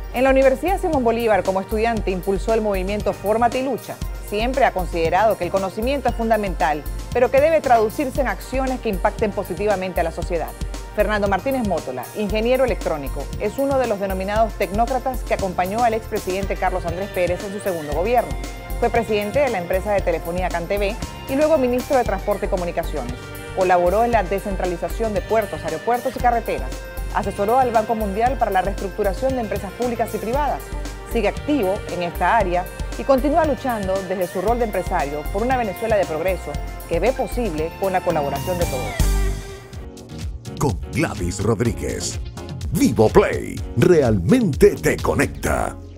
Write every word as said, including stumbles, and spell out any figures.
En la Universidad Simón Bolívar, como estudiante, impulsó el movimiento Fórmate y Lucha. Siempre ha considerado que el conocimiento es fundamental, pero que debe traducirse en acciones que impacten positivamente a la sociedad. Fernando Martínez Mótola, ingeniero electrónico, es uno de los denominados tecnócratas que acompañó al expresidente Carlos Andrés Pérez en su segundo gobierno. Fue presidente de la empresa de telefonía CanTV y luego ministro de Transporte y Comunicaciones. Colaboró en la descentralización de puertos, aeropuertos y carreteras. Asesoró al Banco Mundial para la reestructuración de empresas públicas y privadas. Sigue activo en esta área y continúa luchando desde su rol de empresario por una Venezuela de progreso que ve posible con la colaboración de todos. Con Gladys Rodríguez. Vivo Play realmente te conecta.